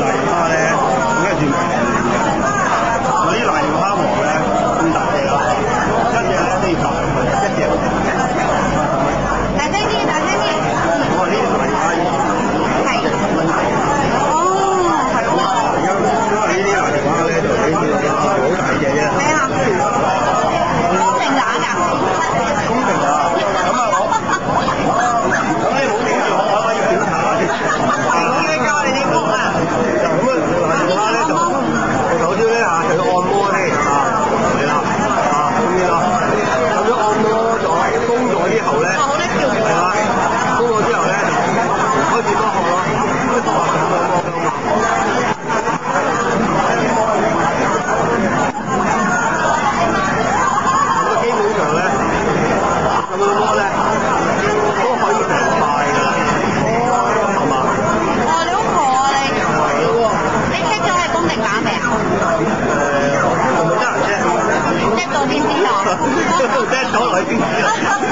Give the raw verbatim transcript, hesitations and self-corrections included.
瀨尿蝦咧，應該算平嘅。我啲瀨尿蝦王咧咁大隻啊，一隻咧都要百五蚊一隻。 大聲啲，大聲啲。 我話呢啲瀨尿蝦係十蚊大。 哦，係喎。 因為因為呢啲瀨尿蝦咧就比較好大隻啫。 係啊。公定打㗎？ 公定打。咁啊我，咁你冇定啊？我可以檢查下先。 我要教你哋講啊。 咁啊，瀨尿蝦咧就首先咧嚇就要按摩先嚇，係啦，啊咁樣啦。咁樣按摩咗、鬆咗之後咧， 好叻跳舞。 係啦，鬆咗之後咧就開始多學咯，開始學咁樣摸㗎嘛。咁基本上咧，咁樣摸咧都可以成塊㗎啦，係嘛？ 哦，你好婆啊你！ 係喎。 你 check 咗係公定打未啊？ 誒，係咪真係 check？ check 到邊啲啊？ check 咗來先知啊！